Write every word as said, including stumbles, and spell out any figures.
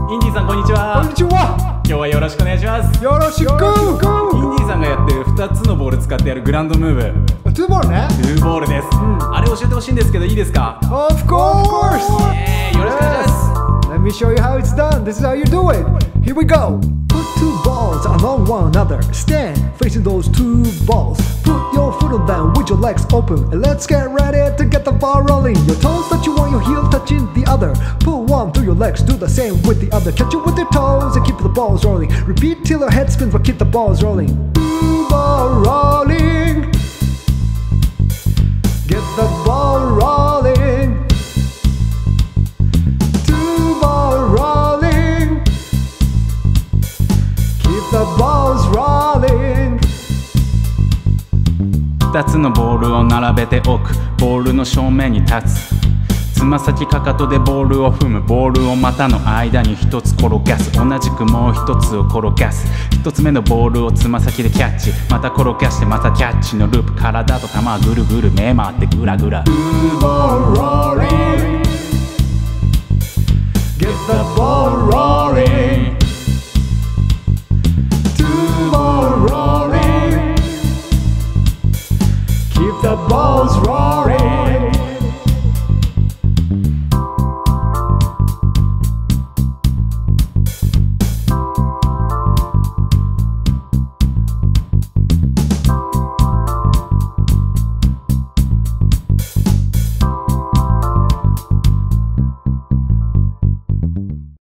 インディさんこんにちは。 こんにちは。 今日はよろしくお願いします。 よろしく。 インディさんがやってるふたつのボール使ってやるグランドムーブ、 ツーボールね。 ツーボールです、うん、あれ教えてほしいんですけどいいですか？ Of course! えー、よろしくお願いします。 Let me show you how it's done. This is how you do it. Here we go. Put two balls along one another. Stand facing those two balls. Put your foot on them with your legs open. And let's get ready to get the ball rolling. Your toes touching one, your heel touching the other. Pull one through your legs, do the same with the other. Catch it with your toes and keep the balls rolling. Repeat till your head spins but keep the balls rolling. Two ball rolling. Get the ball rolling. Two ball rolling. Keep the balls rolling. ふたつのボールを並べておく。ボールの正面に立つ。つま先かかとでボールを踏む。ボールを股の間に一つ転がす。同じくもう一つを転がす。一つ目のボールをつま先でキャッチ。また転がしてまたキャッチのループ。体と球はぐるぐる目回ってグラグラ。 Two ball rolling. Get the ball rolling. Two ball rolling. Keep the balls rolling.